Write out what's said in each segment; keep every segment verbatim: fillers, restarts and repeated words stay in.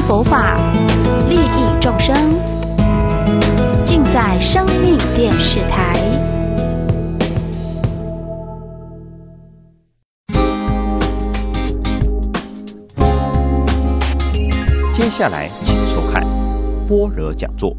佛法，利益众生，尽在生命电视台。 接下来，请收看般若讲座。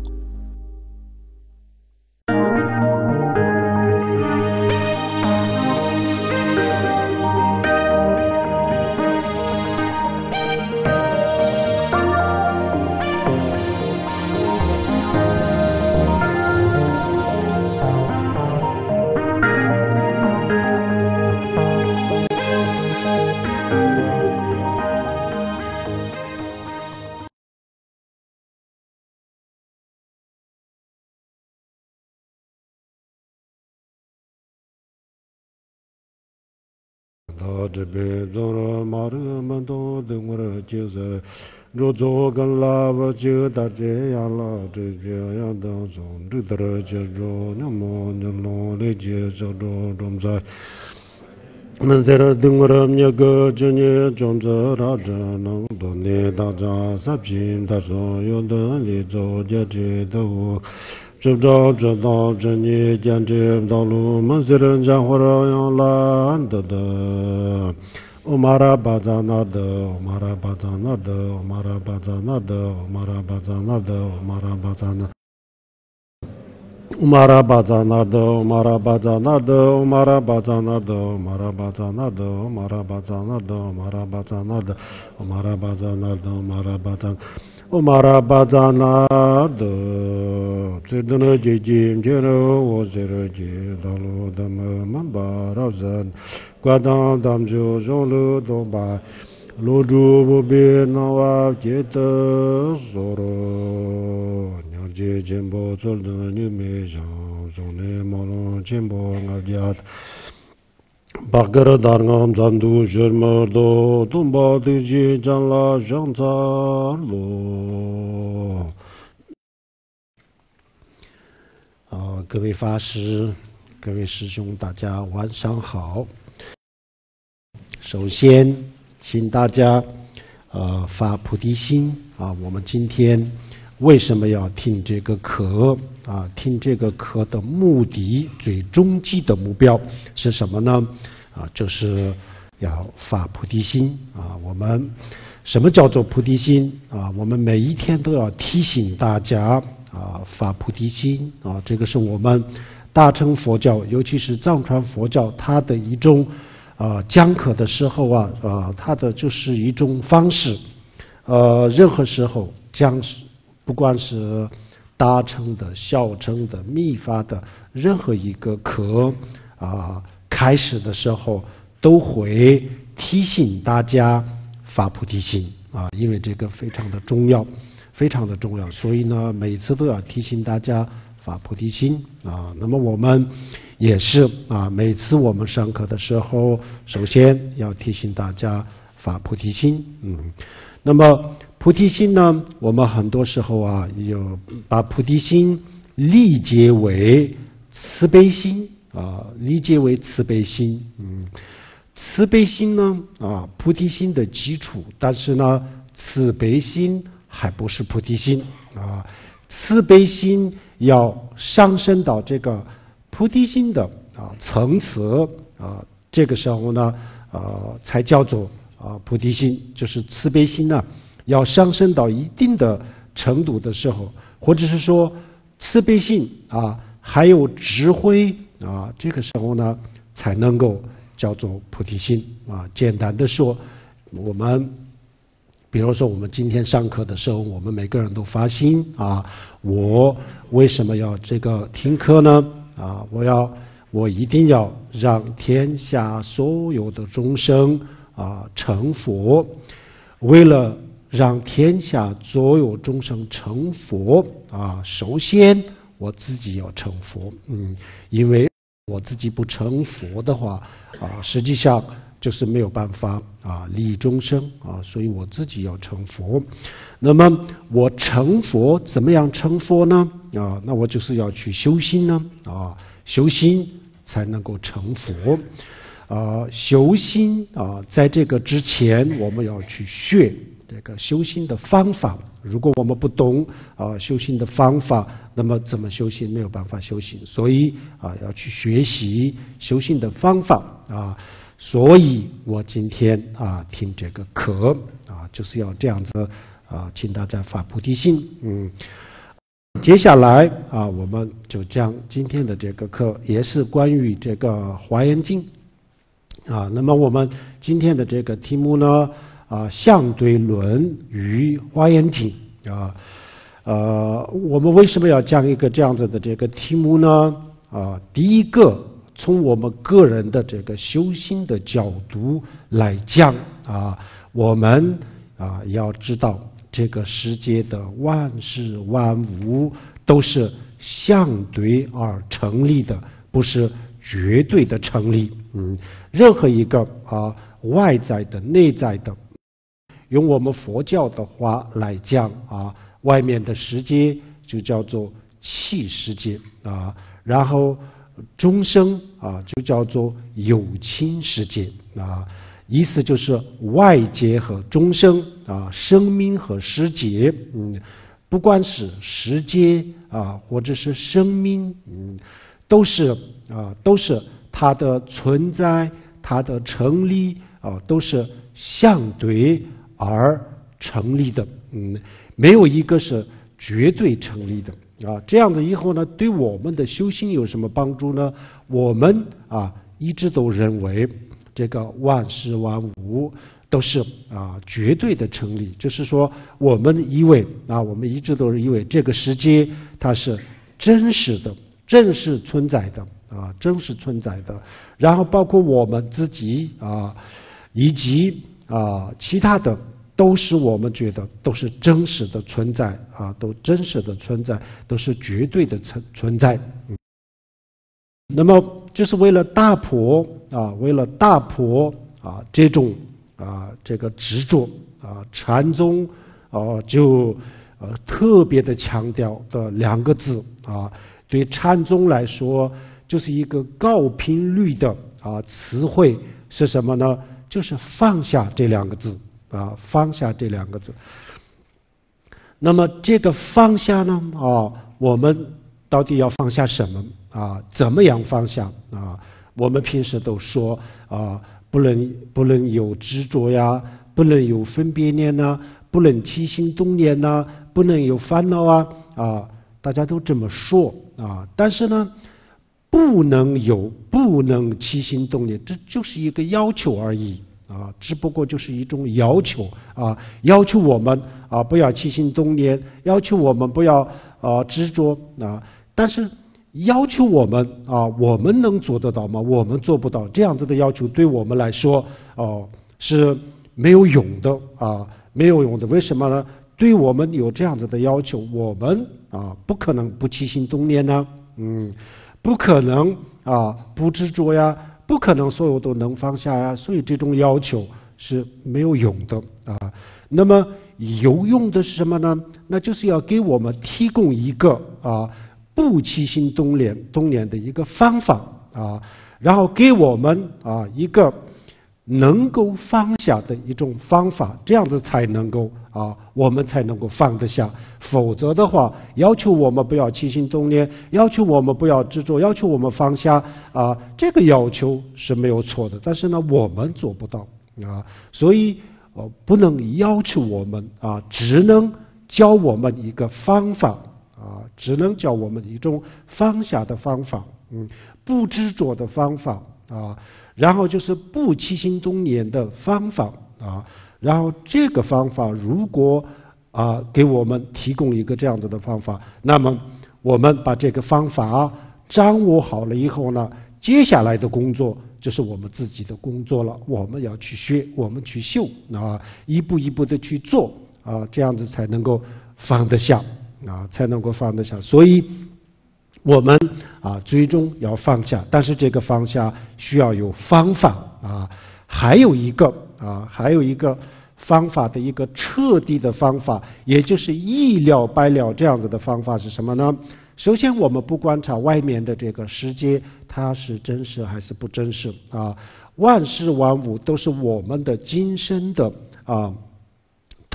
这边走了马的门都等我的节奏，若做个拉不就打这样了，这这样当中这得接着那么那努力接着着中在。们在这等我的那个今年种子大着能多年大家三品大所有的里走接这都。知道知道这你见这道路们虽然讲话让懒得的，欧马拉巴扎那的，欧马拉巴扎那的，欧马拉巴扎那的，欧马拉巴扎那的，欧马拉巴扎那。Umara baza nardo, Umara baza nardo, Umara baza nardo, Umara baza nardo, Umara baza nardo, Umara baza nardo, Umara baza nardo, Umara baza Umara baza nardo. Sedana jijim jero wozero je dalu dama mambarazan. Guadam damjo jolu domba. Loju bobe nawa jeta zoro. Nyarje jembo zolda nyume jang zone molon jembo ngavyat. Bagara darngam zandu jermardo domba diji janla jangzarlo. 啊，各位法师、各位师兄，大家晚上好。首先，请大家呃发菩提心啊！我们今天为什么要听这个课啊？听这个课的目的，最终极的目标是什么呢？啊，就是要发菩提心啊！我们什么叫做菩提心啊？我们每一天都要提醒大家啊，发菩提心啊！这个是我们大乘佛教，尤其是藏传佛教，它的一种。啊，讲课的时候啊，啊，它的就是一种方式，呃，任何时候讲，不管是大乘的、小乘的、密法的，任何一个课啊，开始的时候都会提醒大家发菩提心啊，因为这个非常的重要，非常的重要，所以呢，每次都要提醒大家发菩提心啊。那么我们。也是啊，每次我们上课的时候，首先要提醒大家发菩提心。嗯，那么菩提心呢，我们很多时候啊，有把菩提心理解为慈悲心啊，理解为慈悲心。嗯，慈悲心呢啊，菩提心的基础，但是呢，慈悲心还不是菩提心啊，慈悲心要上升到这个。菩提心的啊层次啊，这个时候呢，呃，才叫做啊菩提心，就是慈悲心呢，要上升到一定的程度的时候，或者是说慈悲心啊，还有智慧啊，这个时候呢，才能够叫做菩提心啊。简单的说，我们比如说我们今天上课的时候，我们每个人都发心啊，我为什么要这个听课呢？啊！我要，我一定要让天下所有的众生啊成佛。为了让天下所有众生成佛啊，首先我自己要成佛。嗯，因为我自己不成佛的话啊，实际上就是没有办法啊利益众生啊，所以我自己要成佛。那么我成佛怎么样成佛呢？啊，那我就是要去修心呢啊，修心才能够成佛。啊，修心啊，在这个之前我们要去学这个修行的方法。如果我们不懂啊修行的方法，那么怎么修行？没有办法修行。所以啊，要去学习修行的方法啊。所以我今天啊听这个课啊，就是要这样子啊，请大家发菩提心。嗯，接下来啊，我们就将今天的这个课也是关于这个《华严经》啊。那么我们今天的这个题目呢？啊，相对论与华严经啊，呃，我们为什么要讲一个这样子的这个题目呢？啊，第一个，从我们个人的这个修心的角度来讲啊，我们啊要知道这个世界的万事万物都是相对而成立的，不是绝对的成立。嗯，任何一个啊外在的、内在的。用我们佛教的话来讲啊，外面的世界就叫做气世界啊，然后众生啊就叫做有情世界啊，意思就是外界和众生啊，生命和世界，嗯，不管是世界啊，或者是生命，嗯，都是啊，都是它的存在，它的成立啊，都是相对而成立的，嗯，没有一个是绝对成立的啊。这样子以后呢，对我们的修行有什么帮助呢？我们啊一直都认为这个万事万物都是啊绝对的成立，就是说我们以为啊，我们一直都是以为这个世界它是真实的、真实存在的啊，真实存在的。然后包括我们自己啊，以及啊其他的。都是我们觉得都是真实的存在啊，都真实的存在，都是绝对的存存在。嗯，那么就是为了打破啊，为了打破啊这种啊这个执着啊，禅宗啊就呃特别的强调的两个字啊，对禅宗来说就是一个高频率的啊词汇是什么呢？就是放下这两个字。啊，放下这两个字。那么这个放下呢？啊，我们到底要放下什么？啊，怎么样放下？啊，我们平时都说啊，不能不能有执着呀，不能有分别念呐，不能起心动念呐，不能有烦恼啊，啊，大家都这么说啊。但是呢，不能有，不能起心动念，这就是一个要求而已。啊，只不过就是一种要求啊，要求我们啊不要起心动念，要求我们不要啊执着啊。但是要求我们啊，我们能做得到吗？我们做不到。这样子的要求对我们来说哦、啊、是没有用的啊，没有用的。为什么呢？对我们有这样子的要求，我们啊不可能不起心动念呢，嗯，不可能啊不执着呀。不可能所有都能放下呀，所以这种要求是没有用的啊。那么有用的是什么呢？那就是要给我们提供一个啊不起心动念动念的一个方法啊，然后给我们啊一个能够放下的一种方法，这样子才能够啊，我们才能够放得下。否则的话，要求我们不要起心动念，要求我们不要执着，要求我们放下啊，这个要求是没有错的。但是呢，我们做不到啊，所以哦，不能要求我们啊，只能教我们一个方法啊，只能教我们一种放下的方法，嗯，不执着的方法啊。然后就是不起心动念的方法啊，然后这个方法如果啊给我们提供一个这样子的方法，那么我们把这个方法掌握好了以后呢，接下来的工作就是我们自己的工作了，我们要去学，我们去修啊，一步一步的去做啊，这样子才能够放得下啊，才能够放得下。所以我们啊，最终要放下，但是这个放下需要有方法啊，还有一个啊，还有一个方法的一个彻底的方法，也就是一了百了这样子的方法是什么呢？首先，我们不观察外面的这个世界，它是真实还是不真实啊？万事万物都是我们的今生的啊。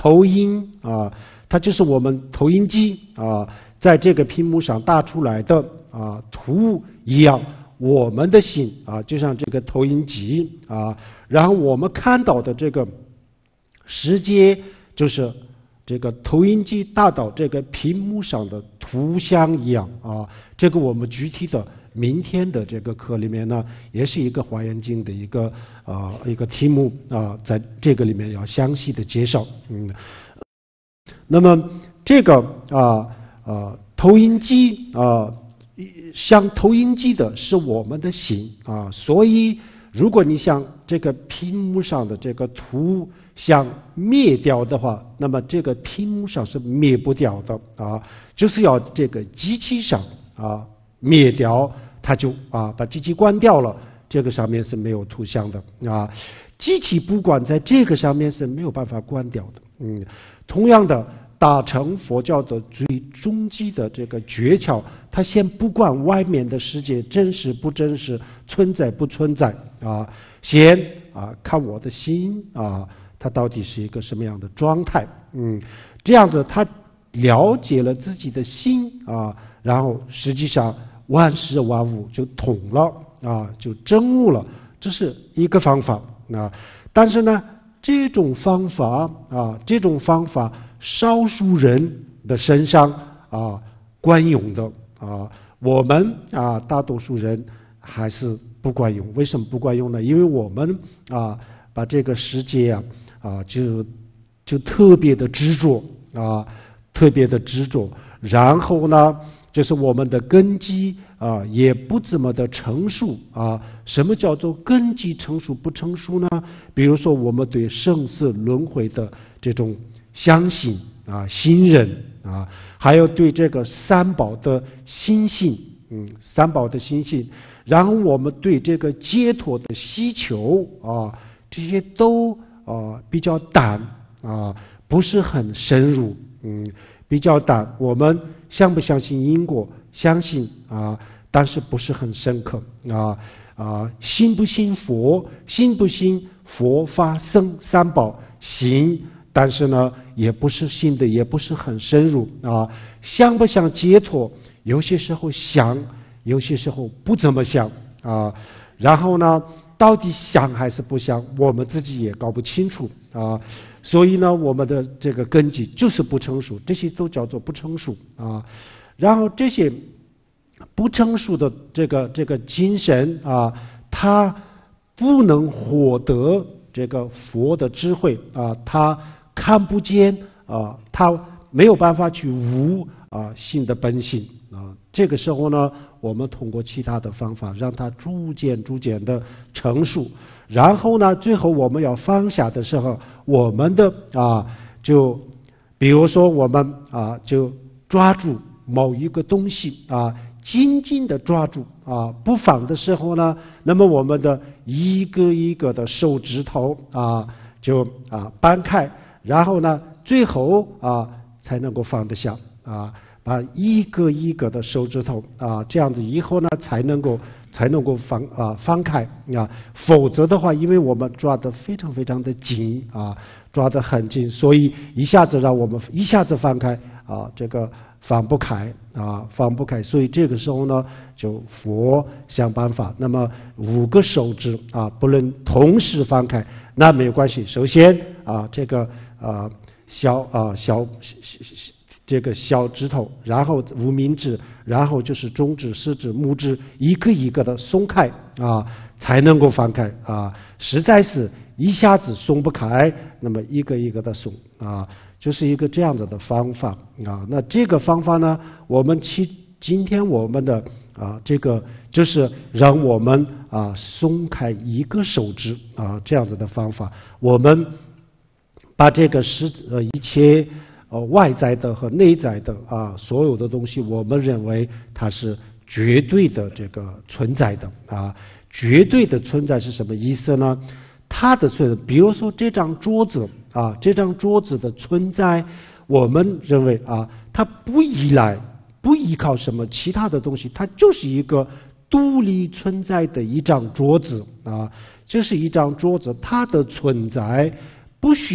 投影啊，它就是我们投影机啊，在这个屏幕上打出来的啊图一样，我们的心啊，就像这个投影机啊，然后我们看到的这个世界就是这个投影机打到这个屏幕上的图像一样啊。这个我们具体的明天的这个课里面呢，也是一个华严经的一个啊、呃、一个题目啊，在这个里面要详细的介绍。嗯，那么这个啊啊投影机啊，像投影机的是我们的心啊，所以如果你想这个屏幕上的这个图想灭掉的话，那么这个屏幕上是灭不掉的啊，就是要这个机器上啊灭掉，它就啊把机器关掉了，这个上面是没有图像的啊。机器不管在这个上面是没有办法关掉的。嗯，同样的，达成佛教的最终极的这个诀窍，它先不管外面的世界真实不真实，存在不存在啊，先啊看我的心啊。他到底是一个什么样的状态？嗯，这样子他了解了自己的心啊，然后实际上万事万物就通了啊，就证悟了，这是一个方法啊。但是呢，这种方法啊，这种方法少数人的身上啊管用的啊，我们啊大多数人还是不管用。为什么不管用呢？因为我们啊把这个世界啊。啊，就就特别的执着啊，特别的执着。然后呢，就是我们的根基啊，也不怎么的成熟啊。什么叫做根基成熟不成熟呢？比如说，我们对生死轮回的这种相信啊、信任啊，还有对这个三宝的心信，嗯，三宝的心信。然后我们对这个解脱的需求啊，这些都。啊、呃，比较淡啊、呃，不是很深入，嗯，比较淡。我们相不相信因果？相信啊、呃，但是不是很深刻啊啊、呃，信不信佛？信不信佛法僧三宝？信，但是呢，也不是信的，也不是很深入啊、呃。想不想解脱？有些时候想，有些时候不怎么想啊、呃。然后呢？到底想还是不想，我们自己也搞不清楚啊，所以呢，我们的这个根基就是不成熟，这些都叫做不成熟啊。然后这些不成熟的这个这个精神啊，它不能获得这个佛的智慧啊，它看不见啊，它没有办法去悟啊心的本性啊。这个时候呢，我们通过其他的方法，让它逐渐逐渐的成熟。然后呢，最后我们要放下的时候，我们的啊，就比如说我们啊，就抓住某一个东西啊，紧紧的抓住啊，不放的时候呢，那么我们的一个一个的手指头啊，就啊掰开，然后呢，最后啊才能够放得下啊。把一个一个的手指头啊，这样子以后呢，才能够才能够放啊放开啊，否则的话，因为我们抓得非常非常的紧啊，抓得很紧，所以一下子让我们一下子放开啊，这个放不开啊，放不开，所以这个时候呢，就佛想办法，那么五个手指啊，不能同时放开，那没有关系。首先啊，这个啊小啊小。这个小指头，然后无名指，然后就是中指、食指、拇指，一个一个的松开啊，才能够放开啊。实在是一下子松不开，那么一个一个的松啊，就是一个这样子的方法啊。那这个方法呢，我们其今天我们的啊这个就是让我们啊松开一个手指啊这样子的方法，我们把这个是呃一切。呃，外在的和内在的啊，所有的东西，我们认为它是绝对的这个存在的啊。绝对的存在是什么意思呢？它的存在，比如说这张桌子啊，这张桌子的存在，我们认为啊，它不依赖、不依靠什么其他的东西，它就是一个独立存在的一张桌子啊。这是一张桌子，它的存在不需要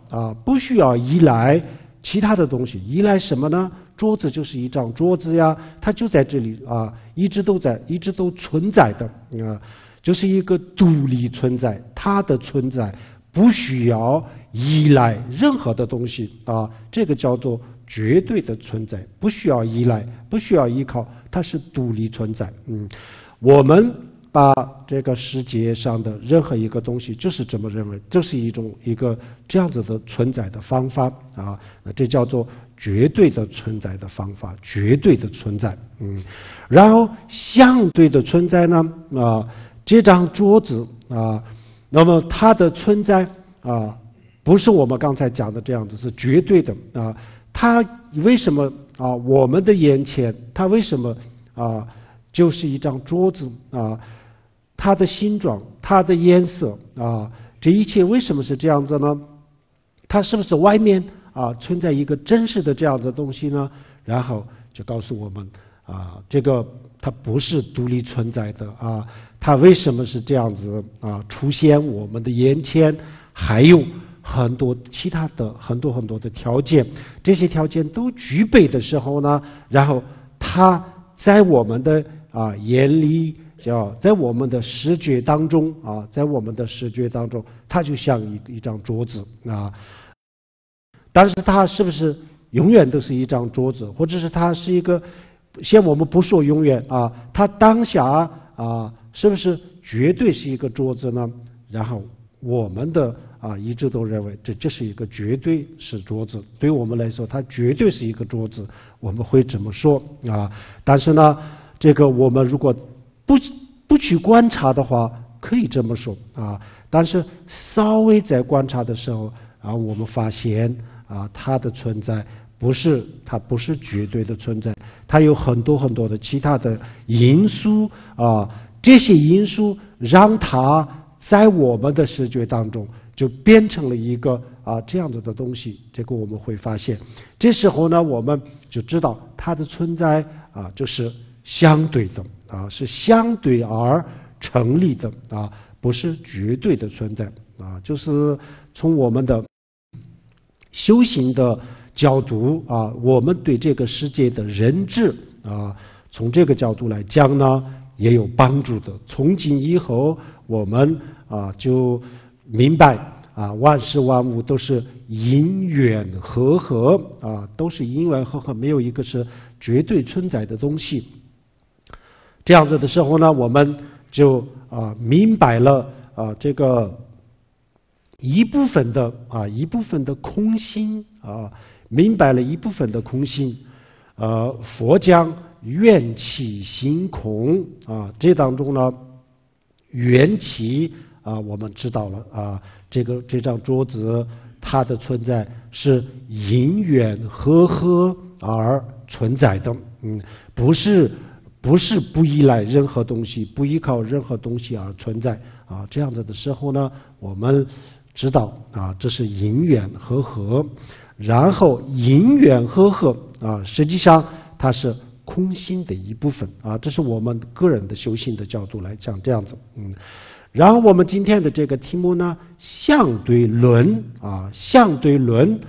啊，不需要依赖其他的东西。依赖什么呢？桌子就是一张桌子呀，它就在这里啊，一直都在，一直都存在的啊，就是一个独立存在，它的存在不需要依赖任何的东西啊，这个叫做绝对的存在，不需要依赖，不需要依靠，它是独立存在。嗯，我们把这个世界上的任何一个东西就是这么认为，这是一种一个这样子的存在的方法啊，这叫做绝对的存在的方法，绝对的存在。嗯，然后相对的存在呢啊，这张桌子啊，那么它的存在啊，不是我们刚才讲的这样子，是绝对的啊。它为什么啊？我们的眼前，它为什么啊？就是一张桌子啊？它的形状，它的颜色啊，这一切为什么是这样子呢？它是不是外面啊存在一个真实的这样的东西呢？然后就告诉我们啊，这个它不是独立存在的啊，它为什么是这样子啊出现我们的眼前？还有很多其他的很多很多的条件，这些条件都具备的时候呢，然后它在我们的啊眼里。叫在我们的视觉当中啊，在我们的视觉当中，它就像一一张桌子啊。但是它是不是永远都是一张桌子，或者是它是一个？先我们不说永远啊，它当下啊，是不是绝对是一个桌子呢？然后我们的啊一直都认为这这是一个绝对是桌子，对我们来说，它绝对是一个桌子，我们会这么说啊。但是呢，这个我们如果不不去观察的话，可以这么说啊。但是稍微在观察的时候啊，我们发现啊，它的存在不是它不是绝对的存在，它有很多很多的其他的因素啊。这些因素让它在我们的视觉当中就变成了一个啊这样子的东西。这个我们会发现，这时候呢，我们就知道它的存在啊，就是相对的。啊，是相对而成立的啊，不是绝对的存在啊。就是从我们的修行的角度啊，我们对这个世界的认知啊，从这个角度来讲呢，也有帮助的。从今以后，我们啊就明白啊，万事万物都是因缘和合啊，都是因缘和合，没有一个是绝对存在的东西。这样子的时候呢，我们就啊明白了啊这个一部分的啊一部分的空性啊，明白了一部分的空性。呃，佛讲缘起性空啊，这当中呢，缘起啊，我们知道了啊，这个这张桌子它的存在是因缘和合而存在的，嗯，不是。不是不依赖任何东西，不依靠任何东西而存在啊！这样子的时候呢，我们知道啊，这是因缘和合，然后因缘和合啊，实际上它是空性的一部分啊，这是我们个人的修行的角度来讲这样子，嗯。然后我们今天的这个题目呢，相对论啊，相对论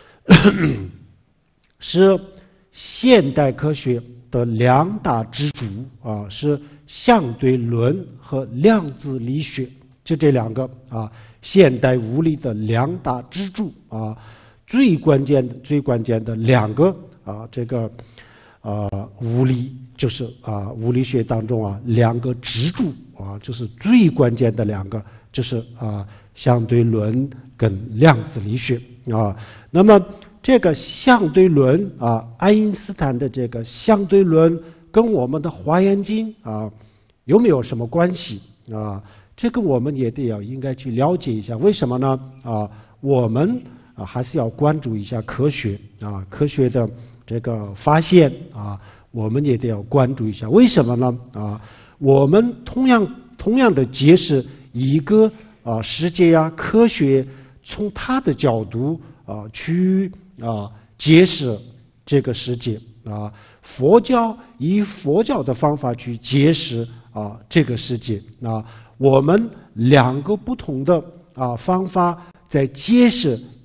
是现代科学的两大支柱啊，是相对论和量子力学，就这两个啊，现代物理的两大支柱啊，最关键的、最关键的两个啊，这个啊物理就是啊物理学当中啊两个支柱啊，就是最关键的两个，就是啊相对论跟量子力学啊，那么。这个相对论啊，爱因斯坦的这个相对论跟我们的华严经啊有没有什么关系啊？这个我们也得要应该去了解一下。为什么呢？啊，我们啊还是要关注一下科学啊，科学的这个发现啊，我们也得要关注一下。为什么呢？啊，我们同样同样的解释一个啊世界呀、啊，科学从它的角度啊去。啊，解释这个世界啊，佛教以佛教的方法去解释啊这个世界啊，我们两个不同的啊方法在解释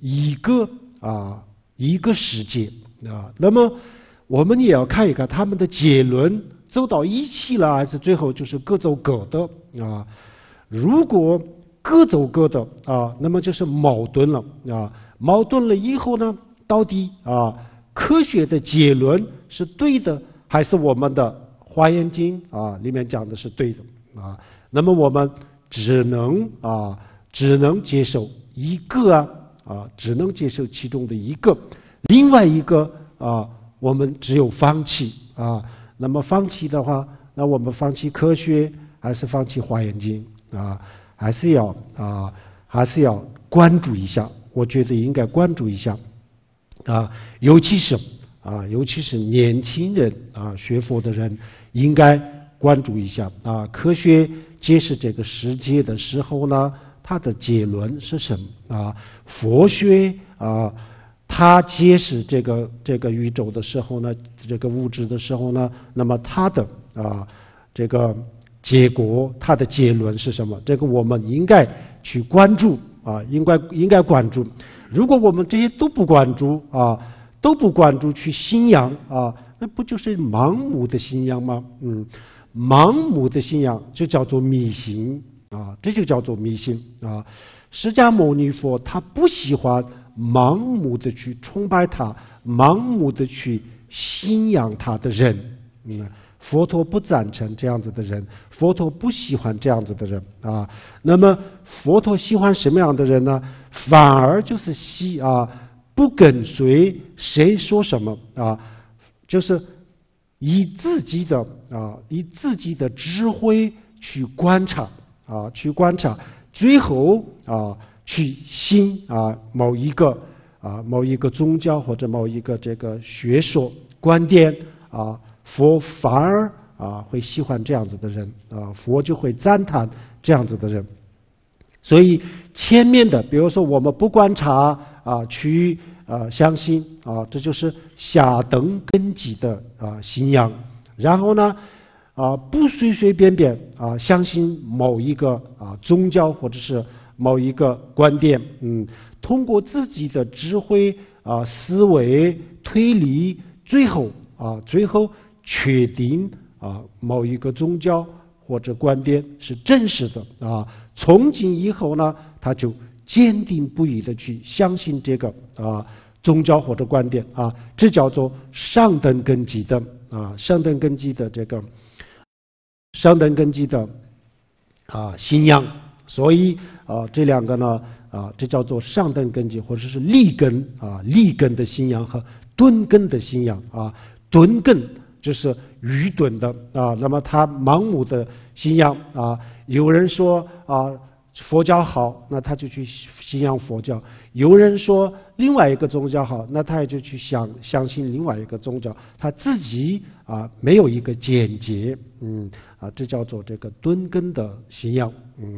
一个啊一个世界啊。那么我们也要看一看他们的结论走到一起了，还是最后就是各走各的啊？如果各走各的啊，那么就是矛盾了啊。矛盾了以后呢，到底啊科学的结论是对的，还是我们的《华严经》啊里面讲的是对的啊？那么我们只能啊只能接受一个啊啊，只能接受其中的一个，另外一个啊，我们只有放弃啊。那么放弃的话，那我们放弃科学，还是放弃《华严经》啊？还是要啊，还是要关注一下。我觉得应该关注一下啊，尤其是啊，尤其是年轻人啊，学佛的人应该关注一下啊。科学揭示这个世界的时候呢，它的结论是什么啊？佛学啊，它揭示这个这个宇宙的时候呢，这个物质的时候呢，那么它的啊这个结果，它的结论是什么？这个我们应该去关注啊，应该应该关注。如果我们这些都不关注啊，都不关注去信仰啊，那不就是盲目的信仰吗？嗯，盲目的信仰就叫做迷信啊，这就叫做迷信啊。释迦牟尼佛他不喜欢盲目的去崇拜他，盲目的去信仰他的人。嗯，佛陀不赞成这样子的人，佛陀不喜欢这样子的人啊。那么佛陀喜欢什么样的人呢？反而就是喜啊，不跟随谁说什么啊，就是以自己的啊，以自己的智慧去观察啊，去观察，最后啊，去信啊某一个啊某一个宗教或者某一个这个学说观点啊。佛反而啊会喜欢这样子的人啊，佛就会赞叹这样子的人。所以前面的，比如说我们不观察啊，去啊相信啊，这就是下等根基的啊信仰。然后呢啊不随随便便啊相信某一个啊宗教或者是某一个观点，嗯，通过自己的智慧啊思维推理，最后啊最后。确定啊某一个宗教或者观点是真实的啊，从今以后呢，他就坚定不移的去相信这个啊宗教或者观点啊，这叫做上等根基的啊上等根基的这个上等根基的啊信仰。所以啊这两个呢啊这叫做上等根基或者是立根啊立根的信仰和敦根的信仰啊。敦根就是愚钝的啊，那么他盲目的信仰啊，有人说啊佛教好，那他就去信仰佛教；有人说另外一个宗教好，那他也就去相相信另外一个宗教，他自己啊没有一个见解，嗯啊，这叫做这个敦根的信仰，嗯，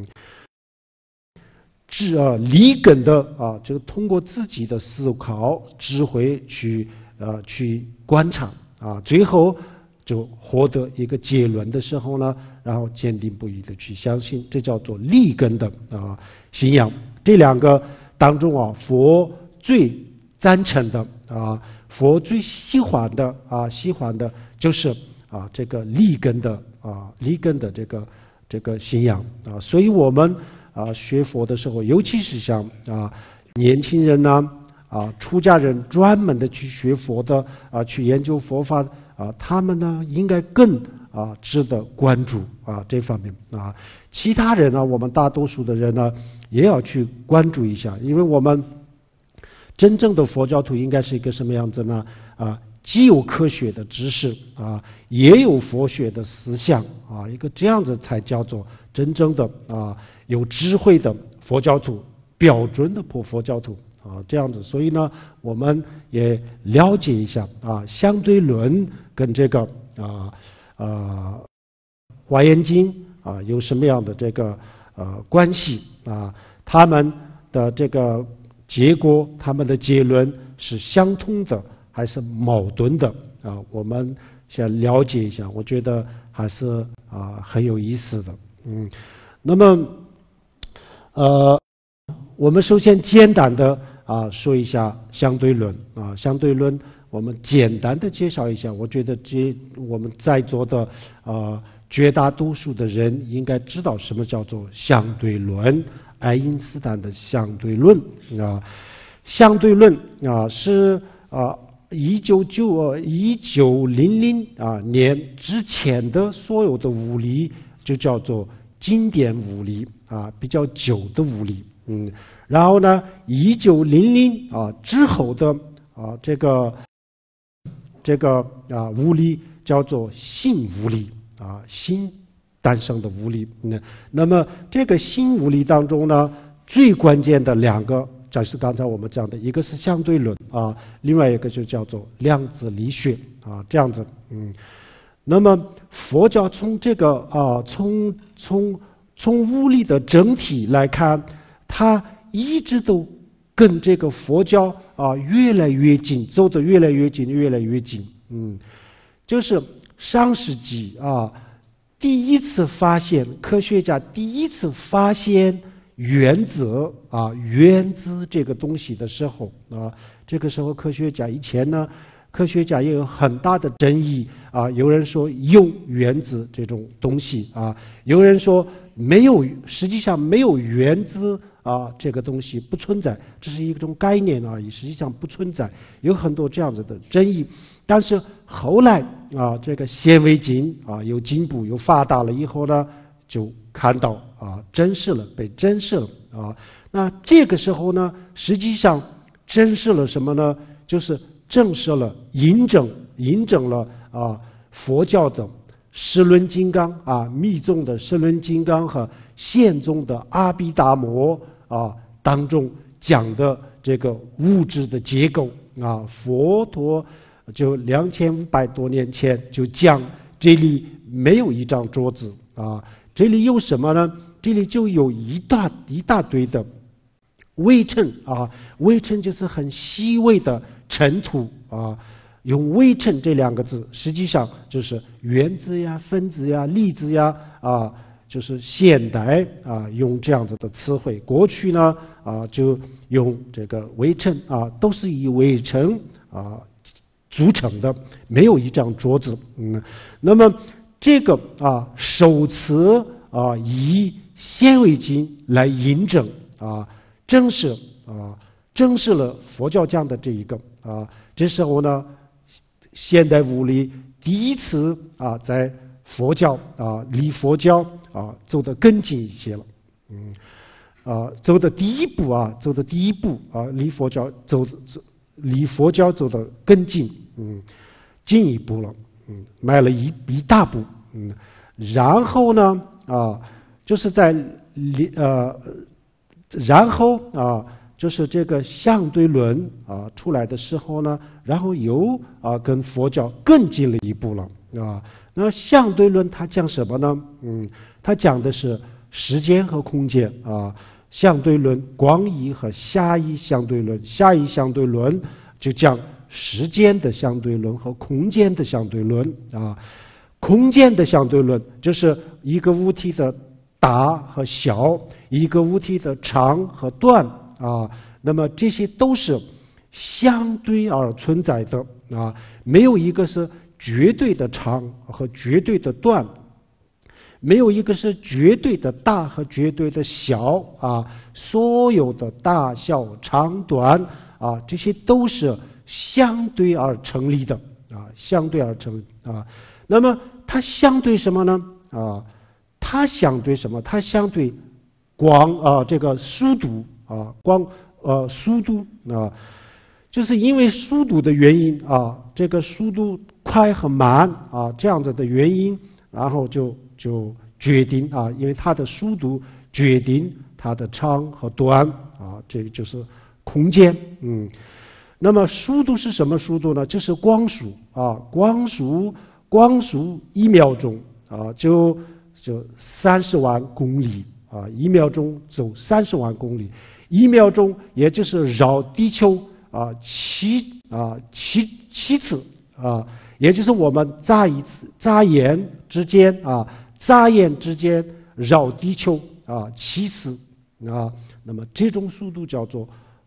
智啊理根的啊，这个通过自己的思考智慧去呃去观察。啊，最后就获得一个结论的时候呢，然后坚定不移的去相信，这叫做立根的啊信仰。这两个当中啊，佛最赞成的啊，佛最喜欢的啊，喜欢的就是啊这个立根的啊立根的这个这个信仰啊。所以我们啊学佛的时候，尤其是像啊年轻人呢。啊，出家人专门的去学佛的啊，去研究佛法啊，他们呢应该更啊值得关注啊这方面啊。其他人呢，我们大多数的人呢也要去关注一下，因为我们真正的佛教徒应该是一个什么样子呢？啊，既有科学的知识啊，也有佛学的思想啊，一个这样子才叫做真正的啊有智慧的佛教徒，标准的佛佛教徒。啊，这样子，所以呢，我们也了解一下啊，相对论跟这个啊啊华严经啊有什么样的这个呃关系啊？他们的这个结果，他们的结论是相通的还是矛盾的啊？我们想了解一下，我觉得还是啊很有意思的。嗯，那么呃，我们首先简单的。 啊说一下相对论啊，相对论我们简单的介绍一下。我觉得这我们在座的呃绝大多数的人应该知道什么叫做相对论，爱因斯坦的相对论啊，相对论啊是啊一九九一九零零啊年之前的所有的物理就叫做经典物理啊，比较久的物理，嗯。然后呢，一九零零啊之后的啊这个这个啊物理叫做新物理啊，新诞生的物理。那那么这个新物理当中呢，最关键的两个，就是刚才我们讲的，一个是相对论啊，另外一个就叫做量子力学啊，这样子。嗯，那么佛教从这个啊从从从物理的整体来看，它一直都跟这个佛教啊越来越近，走得越来越近，越来越近。嗯，就是上世纪啊第一次发现，科学家第一次发现原子啊原子这个东西的时候啊，这个时候科学家以前呢，科学家也有很大的争议啊，有人说有原子这种东西啊，有人说没有，实际上没有原子。啊，这个东西不存在，这是一种概念而已，实际上不存在，有很多这样子的争议。但是后来啊，这个显微镜啊有进步、有发达了以后呢，就看到啊，证实了，被证实了啊。那这个时候呢，实际上证实了什么呢？就是证实了、印证、印证了啊，佛教的十轮金刚啊，密宗的十轮金刚和宪宗的阿毗达摩。啊，当中讲的这个物质的结构啊，佛陀就两千五百多年前就讲，这里没有一张桌子啊，这里有什么呢？这里就有一大一大堆的微尘啊，微尘就是很细微的尘土啊。用微尘这两个字，实际上就是原子呀、分子呀、粒子呀啊。就是现代啊，用这样子的词汇。过去呢啊，就用这个微尘啊，都是以微尘啊组成的，没有一张桌子。嗯，那么这个啊，首次啊以显微镜来印证啊，证实啊，证实了佛教讲的这一个啊。这时候呢，现代物理第一次啊在佛教啊，离佛教啊走得更近一些了，嗯，啊，走的第一步啊，走的第一步啊，离佛教走走，离佛教走得更近，嗯，进一步了，嗯，迈了一一大步，嗯，然后呢，啊，就是在离呃，然后啊，就是这个相对论啊出来的时候呢，然后又啊跟佛教更近了一步了，啊。那相对论它讲什么呢？嗯，它讲的是时间和空间啊。相对论，广义和狭义相对论，狭义相对论就讲时间的相对论和空间的相对论啊。空间的相对论就是一个物体的大和小，一个物体的长和短啊。那么这些都是相对而存在的啊，没有一个是绝对的长和绝对的短，没有一个是绝对的大和绝对的小啊，所有的大小长短啊，这些都是相对而成立的啊，相对而成立啊。那么它相对什么呢？啊，它相对什么？它相对光啊，这个速度啊，光呃速度啊。就是因为速度的原因啊，这个速度快和慢啊，这样子的原因，然后就就决定啊，因为它的速度决定它的长和短啊，这个就是空间。嗯，那么速度是什么速度呢？就是光速啊，光速光速一秒钟啊，就就三十万公里啊，一秒钟走三十万公里，一秒钟也就是绕地球。啊，七啊七七次啊，也就是我们眨一次、眨眼之间啊，眨眼之间绕地球啊七次啊，那么这种速度叫做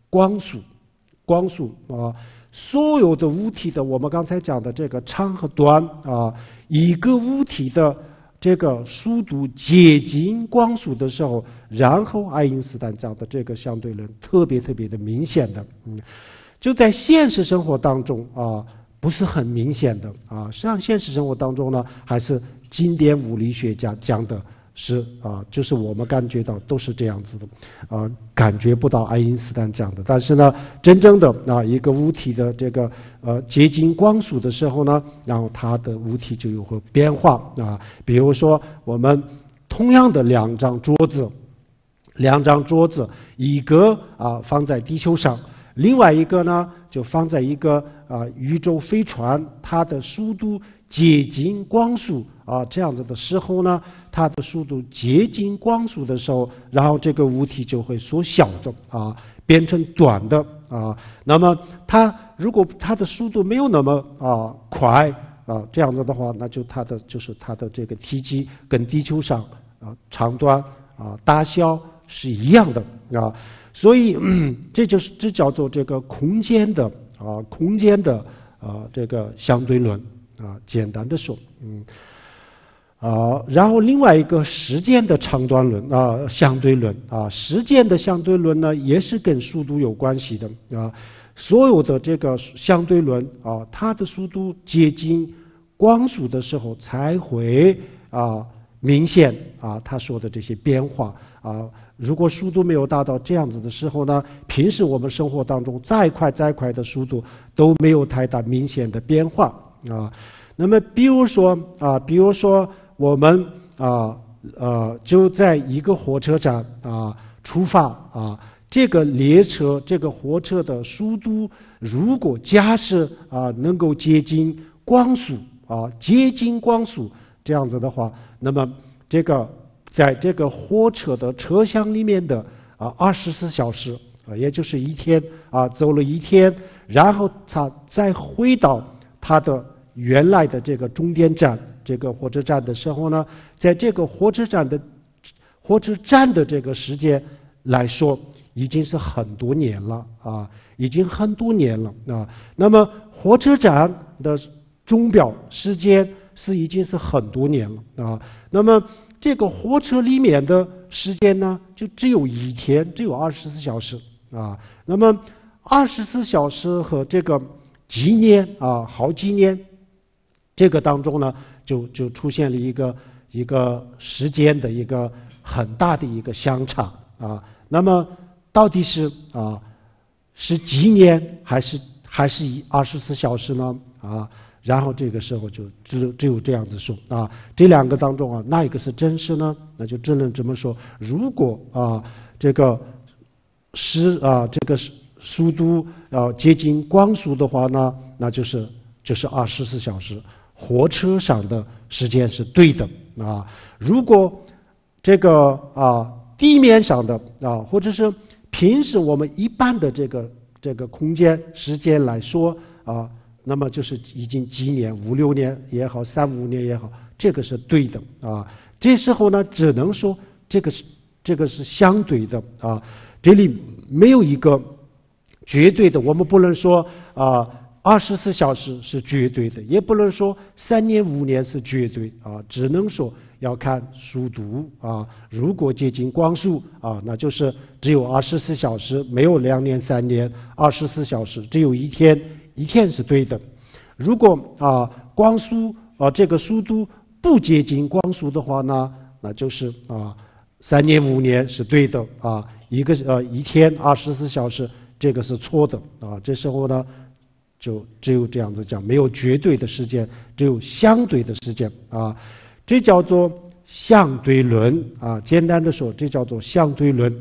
光速，光速啊，所有的物体的我们刚才讲的这个长和短啊，一个物体的这个速度接近光速的时候，然后爱因斯坦讲的这个相对论特别特别的明显的，嗯，就在现实生活当中啊，不是很明显的啊。实际上，现实生活当中呢，还是经典物理学家讲的是啊，就是我们感觉到都是这样子的啊，感觉不到爱因斯坦讲的。但是呢，真正的啊，一个物体的这个呃接近光速的时候呢，然后它的物体就有会变化啊。比如说，我们同样的两张桌子，两张桌子，一个啊放在地球上，另外一个呢就放在一个啊宇宙飞船，它的速度接近光速啊，这样子的时候呢，它的速度接近光速的时候，然后这个物体就会缩小的啊，变成短的啊。那么它如果它的速度没有那么啊快啊，这样子的话，那就它的就是它的这个体积跟地球上啊长短啊大小是一样的啊。所以、嗯、这就是这叫做这个空间的啊空间的啊这个相对论。啊，简单的说，嗯，啊，然后另外一个时间的长短论啊，相对论啊，时间的相对论呢，也是跟速度有关系的啊。所有的这个相对论啊，它的速度接近光速的时候，才会啊明显啊，他说的这些变化啊。如果速度没有达到这样子的时候呢，平时我们生活当中再快再快的速度都没有太大明显的变化。啊，那么比如说啊，比如说我们啊呃就在一个火车站啊出发啊，这个列车这个火车的速度如果假设啊能够接近光速啊接近光速这样子的话，那么这个在这个火车的车厢里面的啊二十四小时啊，也就是一天啊走了一天，然后它再回到它的原来的这个终点站，这个火车站的时候呢，在这个火车站的火车站的这个时间来说，已经是很多年了啊，已经很多年了啊。那么火车站的钟表时间是已经是很多年了啊。那么这个火车里面的时间呢，就只有一天，只有二十四小时啊。那么二十四小时和这个几年啊，好几年，这个当中呢，就就出现了一个一个时间的一个很大的一个相差啊。那么到底是啊是几年还是还是以二十四小时呢？啊，然后这个时候就只只有这样子说啊，这两个当中啊，哪一个是真实呢？那就只能这么说。如果啊这个是啊这个是。速度要接近光速的话呢，那就是就是二十四小时，火车上的时间是对的啊。如果这个啊地面上的啊，或者是平时我们一般的这个这个空间时间来说啊，那么就是已经几年，五六年也好，三五年也好，这个是对的啊。这时候呢，只能说这个是这个是相对的啊，这里没有一个绝对的，我们不能说啊，二十四小时是绝对的，也不能说三年五年是绝对啊，只能说要看速度啊。如果接近光速啊，那就是只有二十四小时，没有两年三年，二十四小时只有一天，一天是对的。如果啊光速啊这个速度不接近光速的话呢，那就是啊三年五年是对的啊，一个呃一天二十四小时。这个是错的啊！这时候呢，就只有这样子讲，没有绝对的时间，只有相对的时间啊。这叫做相对论啊。简单的说，这叫做相对论。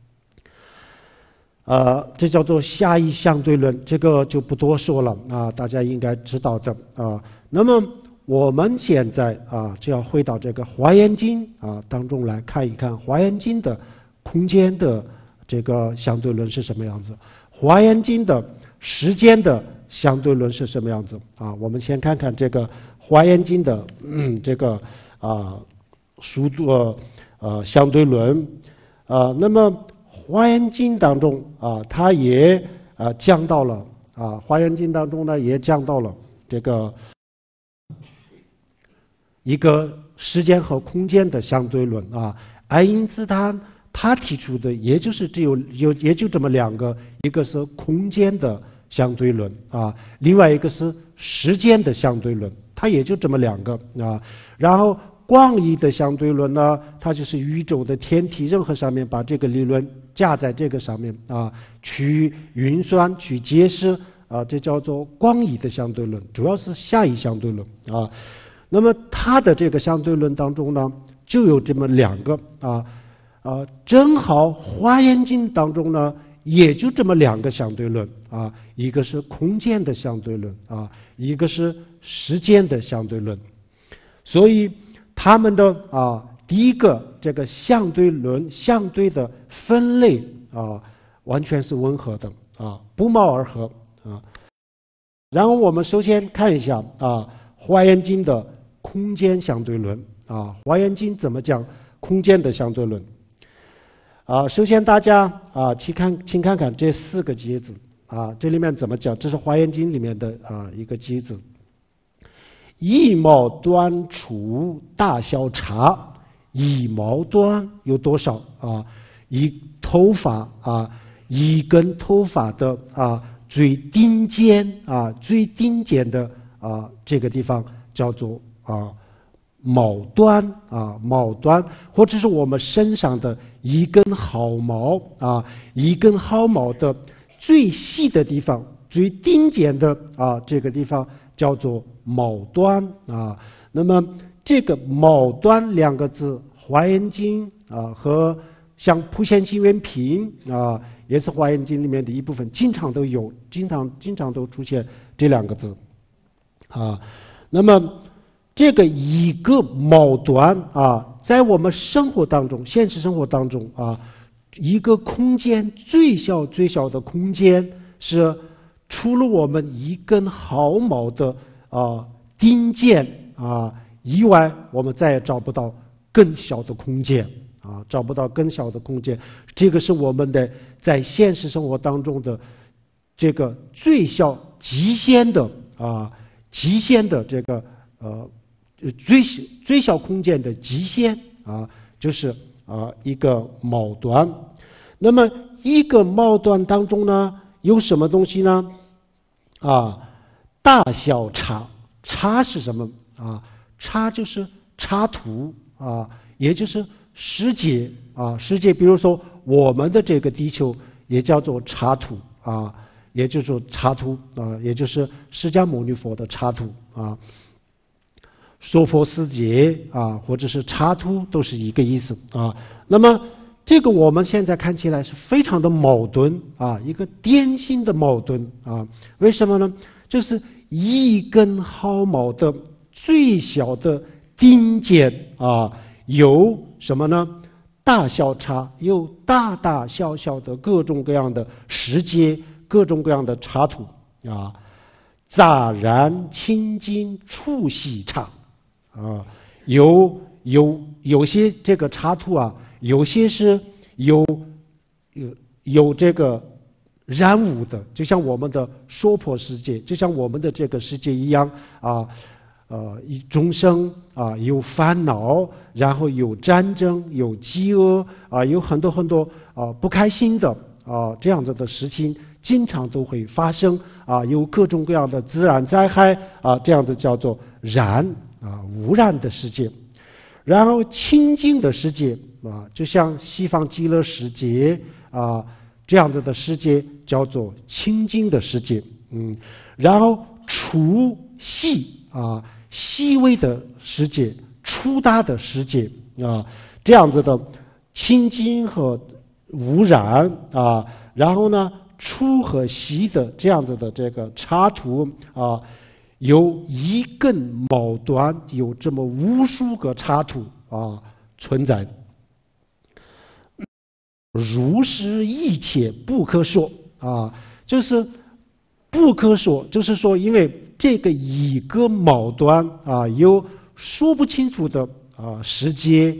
呃，这叫做狭义相对论，这个就不多说了啊，大家应该知道的啊。那么我们现在啊，就要回到这个《华严经》啊当中来看一看《华严经》的空间的这个相对论是什么样子，《华严经》的时间的相对论是什么样子啊？我们先看看这个《华严经》的嗯这个啊速度呃相对论啊。那么《 华严经当中啊，它也啊讲到了啊，华严经当中呢也讲到了这个一个时间和空间的相对论啊。爱因斯坦他提出的也就是只有有也就这么两个，一个是空间的相对论啊，另外一个是时间的相对论，它也就这么两个啊。然后广义的相对论呢，它就是宇宙的天体任何上面把这个理论架在这个上面啊，去运算去解释啊，这叫做广义的相对论，主要是狭义相对论啊。那么它的这个相对论当中呢，就有这么两个啊啊，正好华严经当中呢，也就这么两个相对论啊，一个是空间的相对论啊，一个是时间的相对论。所以他们的啊第一个这个相对论相对的分类啊，完全是吻合的啊，不谋而合啊。然后我们首先看一下啊，华严经的空间相对论啊，华严经怎么讲空间的相对论？啊，首先大家啊，请看，请看看这四个节子啊，这里面怎么讲？这是华严经里面的啊一个节子。一毛端处大小差，一毛端有多少啊？一头发啊，一根头发的啊最顶尖啊最顶尖的啊这个地方叫做啊毛端啊毛端，或者是我们身上的一根毫毛啊一根毫毛的最细的地方最顶尖的啊这个地方叫做毛端啊。那么这个毛端两个字，华严经啊和像普贤行愿品啊，也是华严经里面的一部分，经常都有，经常经常都出现这两个字啊。那么这个一个毛端啊，在我们生活当中，现实生活当中啊，一个空间最小最小的空间是除了我们一根毫毛的啊钉剑啊以外，我们再也找不到更小的空间啊，找不到更小的空间。这个是我们的在现实生活当中的这个最小极限的啊极限的这个呃最小最小空间的极限啊，就是啊一个毛端。那么一个毛端当中呢，有什么东西呢？啊，大小差，差是什么啊？差就是插图啊，也就是世界啊，世界。比如说我们的这个地球也叫做插图啊，也就是说插图啊，也就是释迦牟尼佛的插图啊。娑婆世界啊，或者是插图，都是一个意思啊。那么这个我们现在看起来是非常的矛盾啊，一个典型的矛盾啊。为什么呢？就是一根毫毛的最小的顶尖啊，有什么呢？大小差，有大大小小的各种各样的世界，各种各样的插图啊。杂然清净处细差。啊，有有有些这个插图啊，有些是有有有这个染污的，就像我们的娑婆世界，就像我们的这个世界一样啊，呃，众生啊有烦恼，然后有战争，有饥饿啊，有很多很多啊不开心的啊这样子的事情，经常都会发生啊，有各种各样的自然灾害啊，这样子叫做染。啊，污染的世界，然后清净的世界啊，就像西方极乐世界啊这样子的世界叫做清净的世界，嗯，然后粗细啊细微的世界，粗大的世界啊这样子的清净和污染啊，然后呢粗和细的这样子的这个插图啊。有一根毛端，有这么无数个插图啊存在。如是一切不可说啊，就是不可说，就是说，因为这个一个毛端啊，有说不清楚的啊世界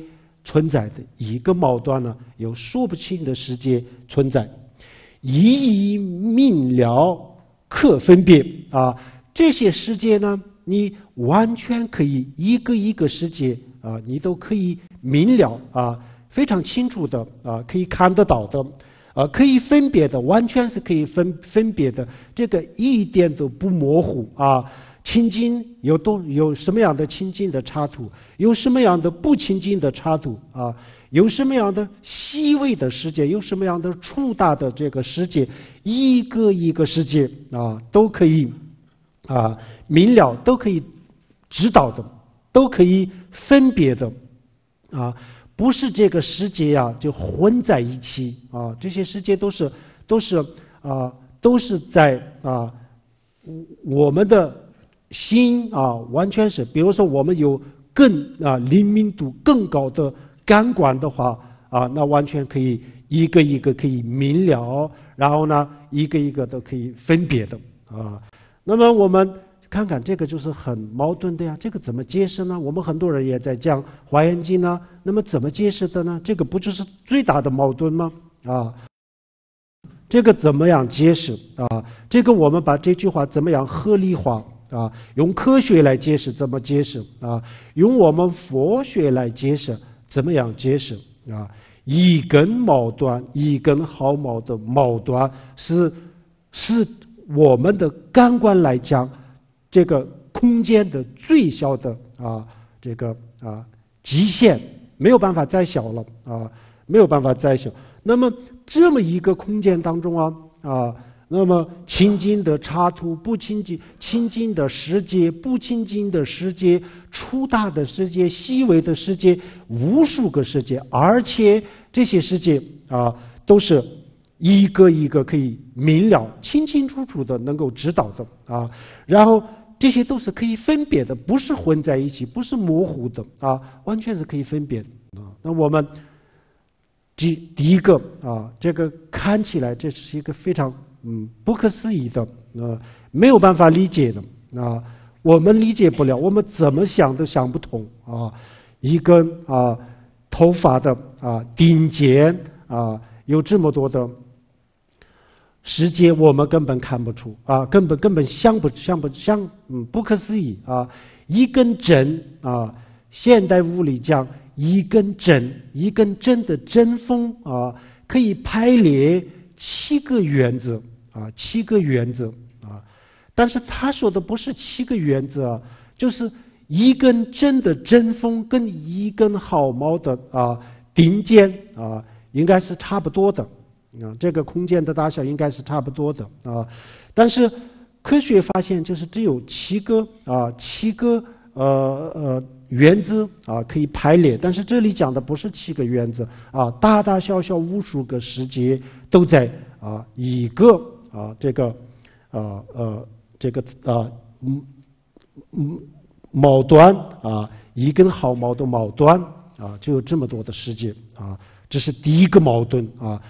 存在的一个末端呢，有说不清的世界存在，一一明了可分别啊。这些世界呢，你完全可以一个一个世界啊，你都可以明了啊，非常清楚的啊，可以看得到的。啊，可以分别的，完全是可以分分别的，这个一点都不模糊啊。清净有多有什么样的清净的插图，有什么样的不清净的插图啊？有什么样的细微的世界，有什么样的粗大的这个世界，一个一个世界啊，都可以啊明了，都可以知道的，都可以分别的啊。不是这个世界呀、啊，就混在一起啊！这些世界都是都是啊，都是在啊，我们的心啊，完全是，比如说我们有更啊灵敏度更高的感官的话啊，那完全可以一个一个可以明了，然后呢，一个一个都可以分别的啊。那么我们看看这个就是很矛盾的呀，这个怎么解释呢？我们很多人也在讲《华严经》呢，那么怎么解释的呢？这个不就是最大的矛盾吗？啊，这个怎么样解释啊？这个我们把这句话怎么样合理化啊？用科学来解释怎么解释啊？用我们佛学来解释怎么样解释啊？一根毛端，一根毫毛的毛端是是我们的感官来讲。这个空间的最小的啊，这个啊极限没有办法再小了啊，没有办法再小。那么这么一个空间当中啊啊，那么清净的插图，不清净清净的世界，不清净的世界，粗大的世界，细微的世界，无数个世界，而且这些世界啊都是一个一个可以明了、清清楚楚的能够知道的啊，然后。这些都是可以分别的，不是混在一起，不是模糊的啊，完全是可以分别的啊。那我们第第一个啊，这个看起来这是一个非常嗯不可思议的啊，没有办法理解的啊，我们理解不了，我们怎么想都想不通啊。一根啊头发的啊顶尖啊，有这么多的。世界我们根本看不出啊，根本根本想不想不想嗯不可思议啊！一根针啊，现代物理讲一根针，一根针的针锋啊，可以排列七个原子啊，七个原子啊。但是他说的不是七个原子啊，就是一根针的针锋跟一根毫毛的啊顶尖啊，应该是差不多的。啊，这个空间的大小应该是差不多的啊，但是科学发现就是只有七个啊，七个呃呃原子啊可以排列，但是这里讲的不是七个原子啊，大大小小无数个世界都在啊一个啊这个啊呃这个啊嗯嗯毛端啊一根毫毛的毛端啊就有这么多的世界啊，这是第一个矛盾啊。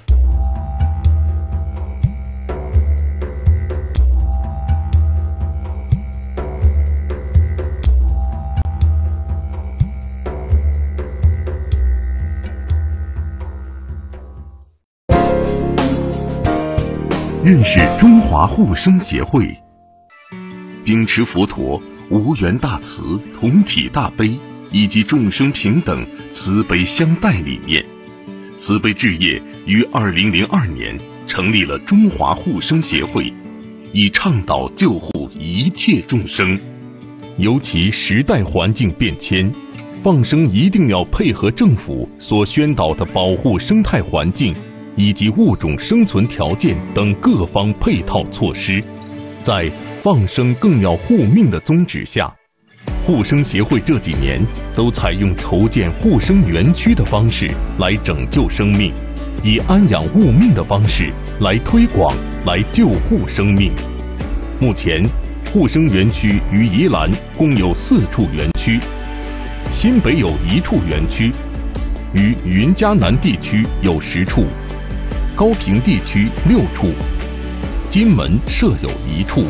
认识中华护生协会，秉持佛陀无缘大慈、同体大悲以及众生平等、慈悲相待理念，慈悲置业于二零零二年成立了中华护生协会，以倡导救护一切众生。尤其时代环境变迁，放生一定要配合政府所宣导的保护生态环境以及物种生存条件等各方配套措施，在放生更要护命的宗旨下，护生协会这几年都采用筹建护生园区的方式来拯救生命，以安养物命的方式来推广、来救护生命。目前，护生园区于宜兰共有四处园区，新北有一处园区，于云嘉南地区有十处。高屏地区六处，金门设有一处。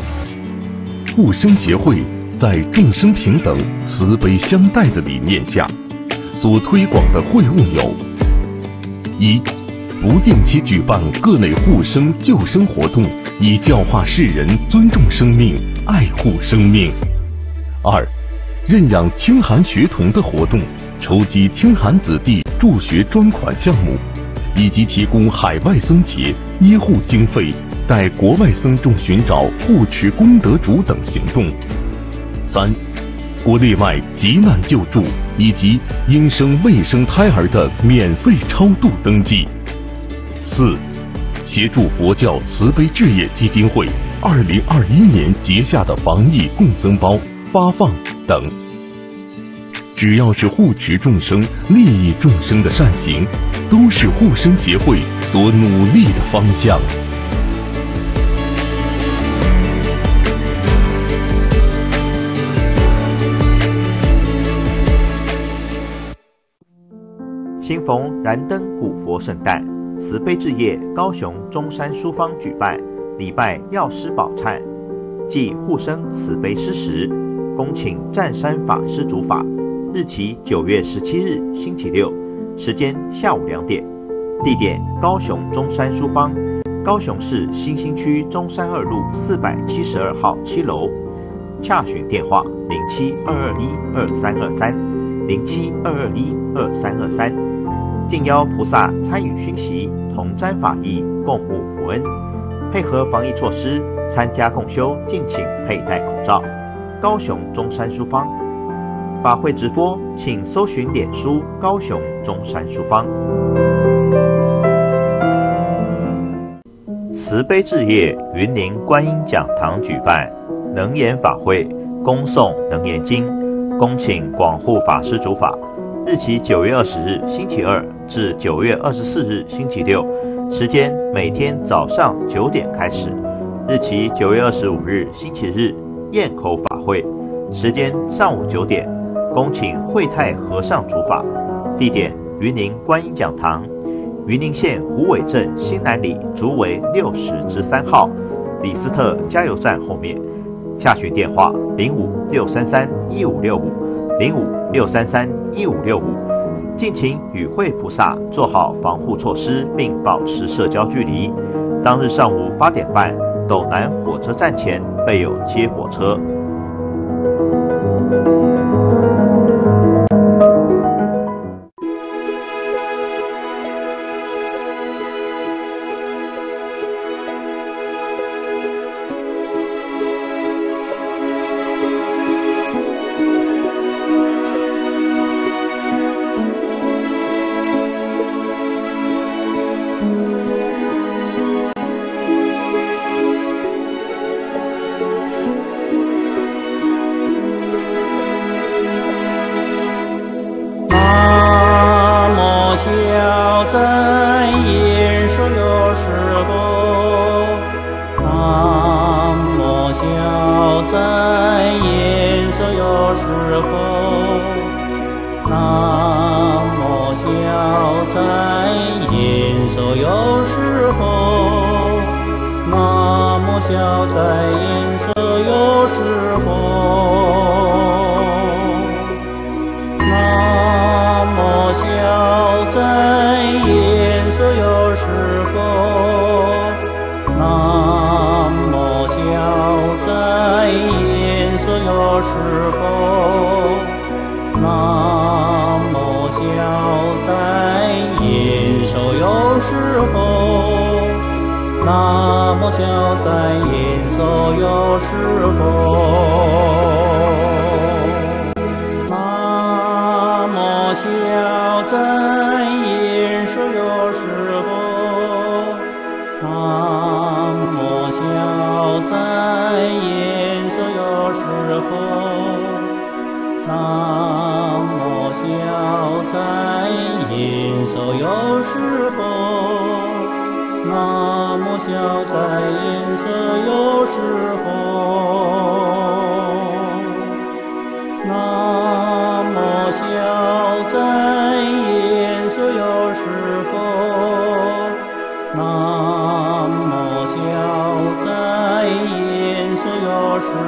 护生协会在众生平等、慈悲相待的理念下， 所推广的会务有：一、不定期举办各类护生救生活动，以教化世人尊重生命、爱护生命；二、认养清寒学童的活动，筹集清寒子弟助学专款项目，以及提供海外僧节医护经费，带国外僧众寻找护持功德主等行动；三、国内外急难救助以及应生未生胎儿的免费超度登记；四、协助佛教慈悲置业基金会二零二一年结下的防疫共僧包发放等。只要是护持众生、利益众生的善行，都是护生协会所努力的方向。 新逢燃灯古佛圣诞，慈悲置业高雄中山书坊举办礼拜药师宝忏暨护生慈悲施食，恭请湛山法师主法，日期九月十七日星期六，时间下午两点，地点高雄中山书坊，高雄市新兴区中山二路四百七十二号七楼，洽询电话零七二二一二三二三零七二二一二三二三。敬邀菩萨参与熏习，同沾法益，共沐福恩。配合防疫措施，参加共修敬请佩戴口罩。高雄中山书坊法会直播，请搜寻脸书高雄中山书坊。慈悲置业云林观音讲堂举办能言法会，恭诵能言经，恭请广护法师主法。日期九月二十日星期二至九月二十四日星期六，时间每天早上九点开始。日期九月二十五日星期日堰口法会，时间上午九点，恭请惠泰和尚主法。地点云林观音讲堂，云林县虎尾镇新南里竹围六十之三号，李斯特加油站后面。洽询电话零五六三三一五六五零五六三三一五六五。敬请与会菩萨做好防护措施，并保持社交距离。当日上午八点半，斗南火车站前备有接驳车。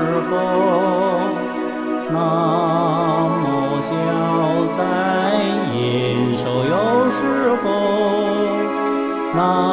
南无消灾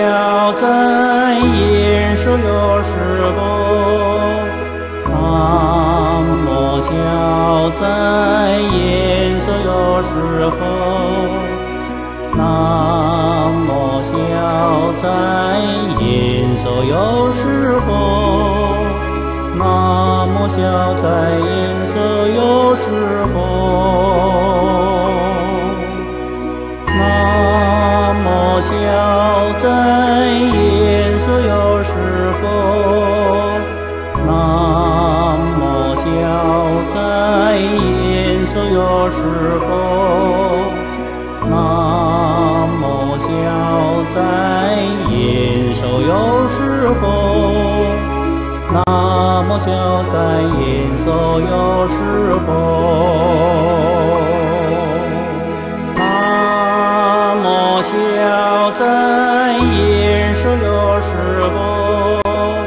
小在言舍有是佛，南无小在言舍有是佛，南无小在言舍有是佛，南无小在言舍有是佛。南无小在言舍有是佛，南无小在言舍有是佛，南无小在言舍有是佛，南无小在言舍有是佛。小在言舍有是佛，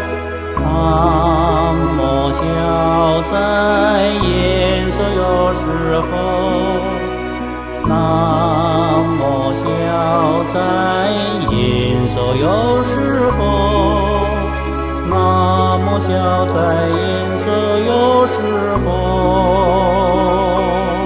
南无小在言舍有是佛，南无小在言舍有是佛，南无小在言舍有是佛。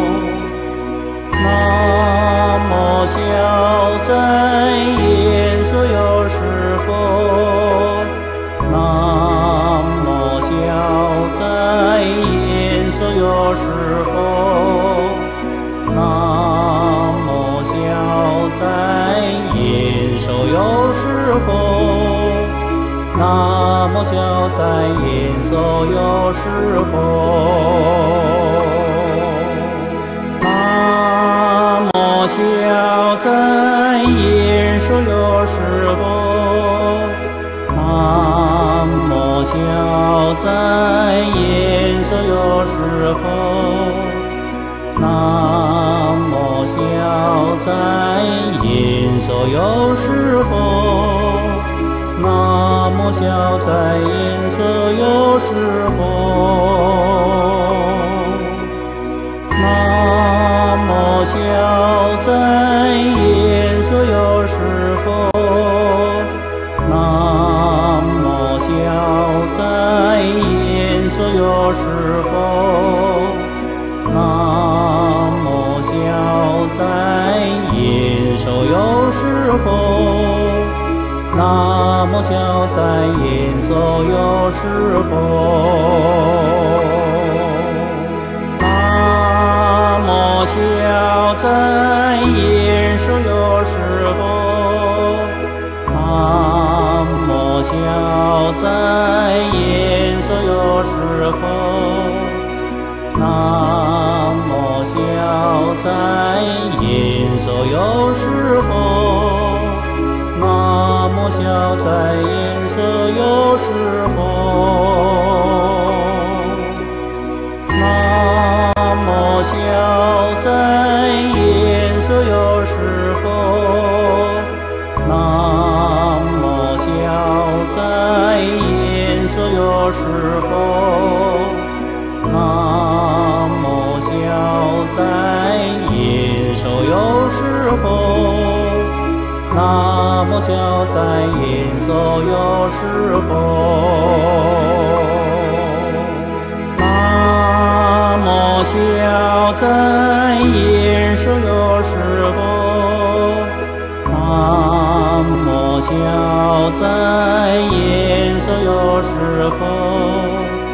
南无小在言舍有是佛，南无小在言舍有是佛，南无小在言舍有是佛，南无小在言舍有是佛。小在言舍有是佛，南无小在言舍有是佛，南无小在言舍有是佛，南无小在言舍有是佛。南无小在言舍有是佛，南无小在言舍有是佛，南无小在言舍有是佛，南无小在言舍有是佛。南无小在言舍有是佛，南无小在言舍有是佛，南无小在言舍有是佛，南无小在言舍有是佛。南无小在言舍有是佛，南无小在言舍有是佛，南无小在言舍有是佛，南无小在言舍有是佛。南无小在言舍有是佛，南无小在言舍有是佛，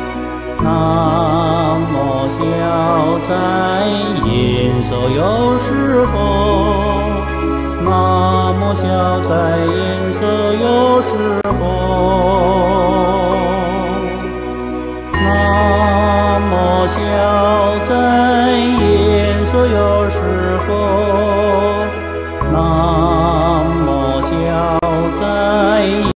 南无小在言舍有是佛，南无小在言舍有是佛。